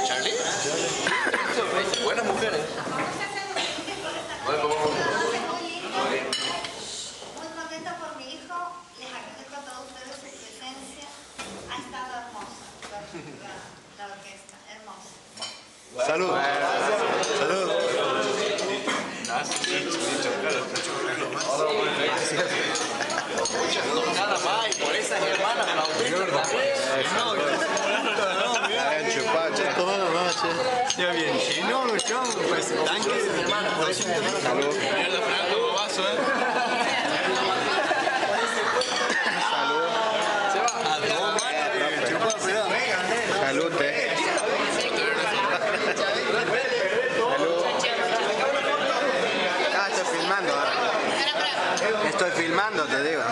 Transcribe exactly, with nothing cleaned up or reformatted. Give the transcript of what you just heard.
Charlie. Buenas mujeres. Muy contenta por mi hijo, les agradezco a todos ustedes su presencia, ha estado hermosa la, la orquesta, hermosa. Salud. Salud. Nada más, y por esas hermanas flautistas también. Ya bien, chino, yo, pues tanque. Salud. Mierda, Franco, vaso, eh. Salud. Se va. Salud, te. Ah, estoy filmando ahora. Estoy filmando, te digo.